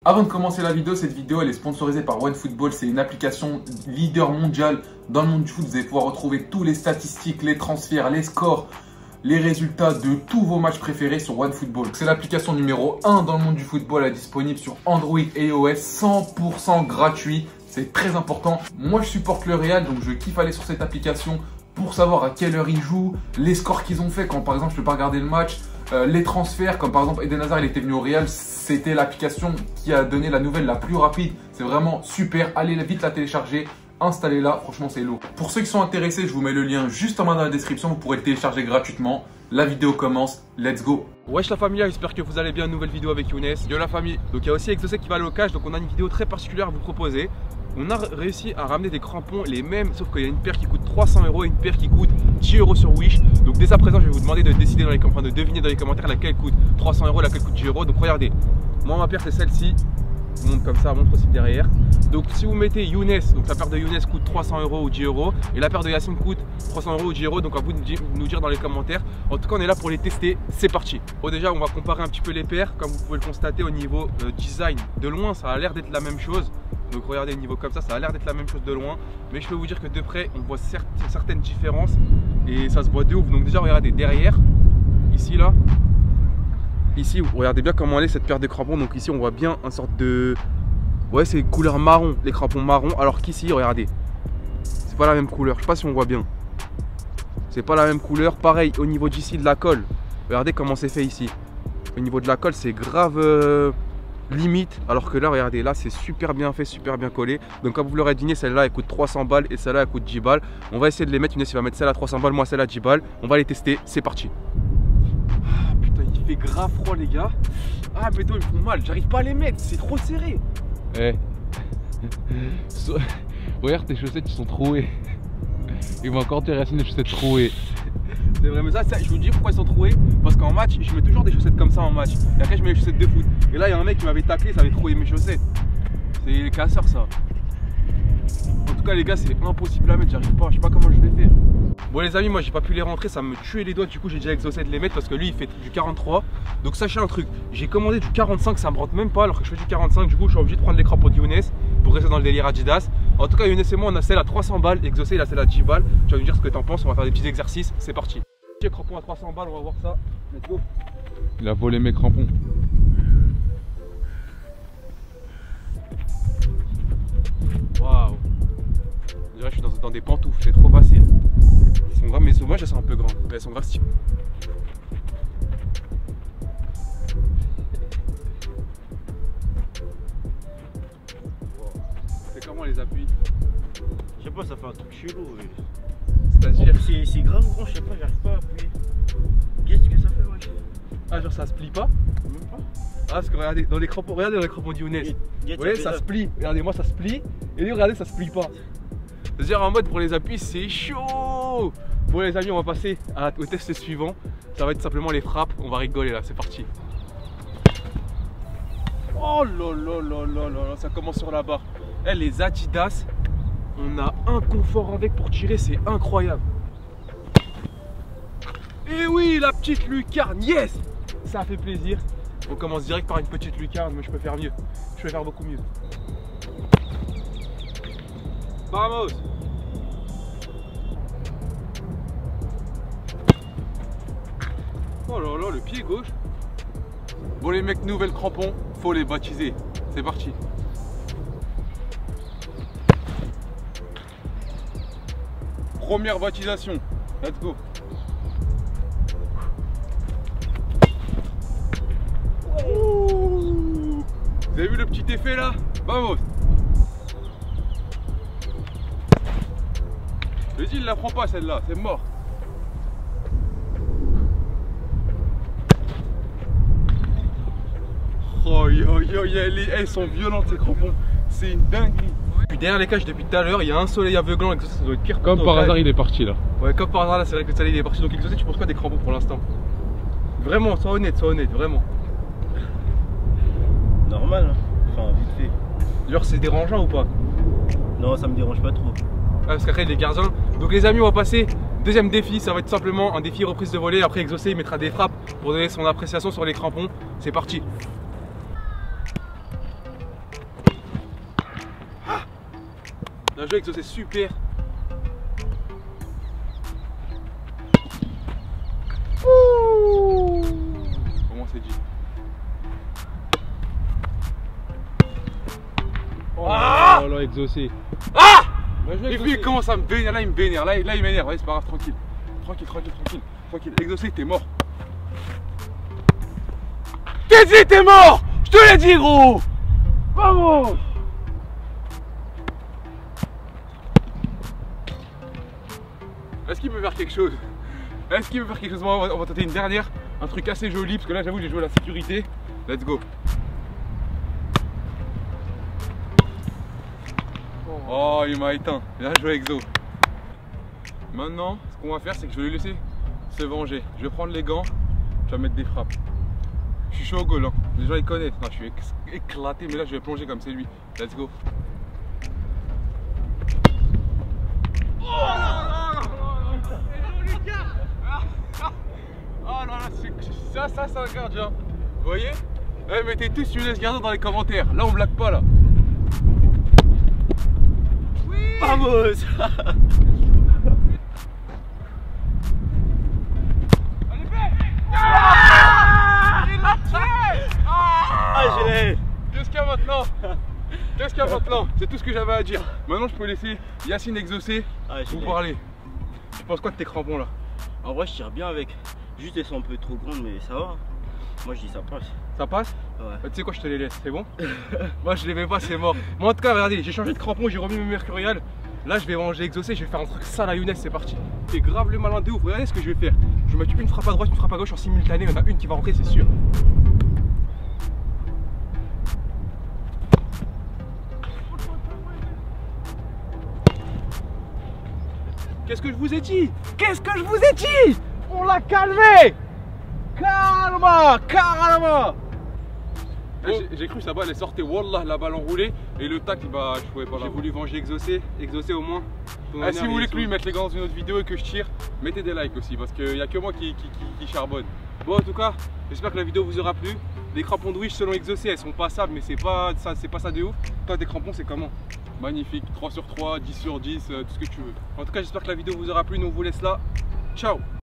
Avant de commencer la vidéo, cette vidéo elle est sponsorisée par OneFootball. C'est une application leader mondiale dans le monde du foot. Vous allez pouvoir retrouver tous les statistiques, les transferts, les scores, les résultats de tous vos matchs préférés sur OneFootball. C'est l'application numéro 1 dans le monde du football, elle est disponible sur Android et iOS, 100% gratuit. C'est très important. Moi, je supporte le Real, donc je kiffe aller sur cette application pour savoir à quelle heure ils jouent, les scores qu'ils ont fait quand par exemple je ne peux pas regarder le match, les transferts, comme par exemple Eden Hazard il était venu au Real, c'était l'application qui a donné la nouvelle la plus rapide. C'est vraiment super, allez vite la télécharger, installez-la, franchement c'est lourd. Pour ceux qui sont intéressés, je vous mets le lien juste en bas dans la description, vous pourrez le télécharger gratuitement. La vidéo commence, let's go. Wesh la famille, j'espère que vous allez bien, nouvelle vidéo avec Younes. Yo la famille, donc il y a aussi Exocet qui va aller au cash, donc on a une vidéo très particulière à vous proposer. On a réussi à ramener des crampons les mêmes, sauf qu'il y a une paire qui coûte 300 € et une paire qui coûte 10 € sur Wish. Donc dès à présent, je vais vous demander de décider dans les commentaires, de deviner dans les commentaires laquelle coûte 300 €, laquelle coûte 10 €. Donc regardez, moi ma paire c'est celle-ci. Je montre comme ça, montre aussi derrière. Donc si vous mettez Younes, donc la paire de Younes coûte 300 € ou 10 € et la paire de Yacine coûte 300 € ou 10 €. Donc à vous de nous dire dans les commentaires. En tout cas, on est là pour les tester. C'est parti. Bon, déjà, on va comparer un petit peu les paires. Comme vous pouvez le constater au niveau design, de loin, ça a l'air d'être la même chose. Donc regardez le niveau comme ça a l'air d'être la même chose de loin. Mais je peux vous dire que de près, on voit certaines différences et ça se voit de ouf. Donc déjà, regardez derrière, ici là. Ici, regardez bien comment elle est cette paire de crampons. Donc ici, on voit bien une sorte de... Ouais, c'est couleur marron, les crampons marron. Alors qu'ici, regardez, c'est pas la même couleur. Je sais pas si on voit bien. C'est pas la même couleur. Pareil, au niveau d'ici de la colle. Regardez comment c'est fait ici. Au niveau de la colle, c'est grave limite. Alors que là, regardez, là, c'est super bien fait, super bien collé. Donc comme vous l'aurez deviné, celle-là, elle coûte 300 balles et celle-là, elle coûte 10 balles. On va essayer de les mettre. Younes, il va mettre celle à 300 balles, moi, celle à 10 balles. On va les tester. C'est parti. Il fait grave froid les gars. Ah mais toi ils me font mal, j'arrive pas à les mettre, c'est trop serré. Eh regarde tes chaussettes, ils sont trouées. Il m'a encore tiré les chaussettes trouées. C'est vrai, mais ça, je vous dis pourquoi ils sont troués. Parce qu'en match, je mets toujours des chaussettes comme ça en match. Et après je mets les chaussettes de foot. Et là il y a un mec qui m'avait taclé, ça avait troué mes chaussettes. C'est les casseurs ça. En tout cas les gars, c'est impossible à mettre, j'arrive pas, je sais pas comment je vais faire. Bon les amis, moi j'ai pas pu les rentrer, ça me tuait les doigts, du coup j'ai déjà Exocet de les mettre parce que lui il fait du 43. Donc sachez un truc, j'ai commandé du 45, ça me rentre même pas alors que je fais du 45, du coup je suis obligé de prendre les crampons de Younes pour rester dans le délire Adidas. En tout cas Younes et moi on a celle à 300 balles, Exocet il a celle à 10 balles. Tu vas nous dire ce que t'en penses, on va faire des petits exercices, c'est parti. Les crampons à 300 balles, on va voir ça, let's go. Il a volé mes crampons. Waouh. Déjà je suis dans des pantoufles, c'est trop facile. Elles sont graves, mais moi elles sont un peu grandes, mais elles sont graves stylées. C'est comment les appuis? Je sais pas, ça fait un truc chelou. C'est-à-dire c'est grave grand, je sais pas, j'arrive pas à appuyer. Qu'est-ce que ça fait, wesh? Ah genre ça se plie pas? Même pas. Ah parce que regardez dans les crampons, regardez dans les crampons de Younes. Vous voyez ça se plie, regardez moi ça se plie. Et lui regardez ça se plie pas. C'est-à-dire en mode pour les appuis c'est chaud. Bon les amis, on va passer au test suivant. Ça va être simplement les frappes, on va rigoler là, c'est parti. Oh là là là là là, ça commence sur la barre. Eh les Adidas, on a un confort avec pour tirer, c'est incroyable. Et oui, la petite lucarne, yes. Ça fait plaisir. On commence direct par une petite lucarne, mais je peux faire mieux. Je peux faire beaucoup mieux. Vamos. Oh là là, le pied gauche. Bon les mecs, nouvelles crampons, faut les baptiser. C'est parti. Première baptisation. Let's go. Ouh. Vous avez vu le petit effet là? Vamos. Je dis, il la prend pas celle-là, c'est mort. Oh yo yo, elles sont violentes ces crampons, c'est une dinguerie. Puis derrière les cages depuis tout à l'heure, il y a un soleil aveuglant, Exocet ça doit être pire. Comme par hasard il est parti là. Ouais, comme par hasard là, c'est vrai que le soleil est parti. Donc Exocet, tu penses quoi des crampons pour l'instant? Vraiment, sois honnête, vraiment. Normal, hein. Enfin, vite fait. Genre, c'est dérangeant ou pas? Non, ça me dérange pas trop. Ah, parce qu'après, les gardiens. Donc, les amis, on va passer. Deuxième défi, ça va être simplement un défi reprise de volée. Après, Exocet, il mettra des frappes pour donner son appréciation sur les crampons. C'est parti. Bien joué Exo, c'est super. Comment c'est dit? Oh là là, exaucé. Ah! Bien joué, Et exaucé. puis il commence à me vénérer, là il me vénère, là il m'énerve, ouais, c'est pas grave, tranquille. Tranquille, Exaucé, t'es mort. T'es dit, t'es mort! Je te l'ai dit, gros! Vamos! Est-ce qu'il peut faire quelque chose? Bon, on va tenter une dernière, un truc assez joli, parce que là j'avoue j'ai joué à la sécurité. Let's go. Oh, il m'a éteint. Bien joué Exo. Maintenant, ce qu'on va faire, c'est que je vais le laisser se venger. Je vais prendre les gants, je vais mettre des frappes. Je suis chaud au goal, hein. Les gens ils connaissent. Non, je suis éclaté, mais là je vais plonger comme c'est lui. Let's go. Oh là là, ça c'est un gardien. Vous voyez? Ouais, mettez tous Younes Gardien dans les commentaires. Là on blague pas là. Vamos. Ah, je l'ai. Qu'est-ce qu'il y a maintenant? C'est tout ce que j'avais à dire. Maintenant je peux laisser Yacine Exaucé vous parler. Tu penses quoi de tes crampons là? En vrai, je tire bien avec. Juste, elles sont un peu trop grandes, mais ça va. Moi, je dis ça passe. Ça passe? Ouais. Bah, tu sais quoi, je te les laisse, c'est bon? Moi je les mets pas, c'est mort. Moi en tout cas, regardez, j'ai changé de crampons, j'ai remis mes mercuriales. Là je vais manger Exaucé, je vais faire un truc sale à Younes, c'est parti. C'est grave le malin de ouf, regardez ce que je vais faire. Je vais mettre une frappe à droite, une frappe à gauche en simultané, il y en a une qui va rentrer, c'est sûr. Qu'est-ce que je vous ai dit? On l'a calmé! Calma! J'ai cru que sa balle elle sortait, wallah, la balle enroulée et le tac, bah je pouvais pas l'avoir. J'ai voulu venger Exaucé au moins. Si vous voulez que lui mette les gants dans une autre vidéo et que je tire, mettez des likes aussi parce qu'il n'y a que moi qui charbonne. Bon en tout cas, j'espère que la vidéo vous aura plu. Les crampons de Wish selon Exaucé elles sont passables mais c'est pas ça de ouf. Toi tes crampons c'est comment? Magnifique, 3 sur 3, 10 sur 10, tout ce que tu veux. En tout cas j'espère que la vidéo vous aura plu, nous on vous laisse là. Ciao!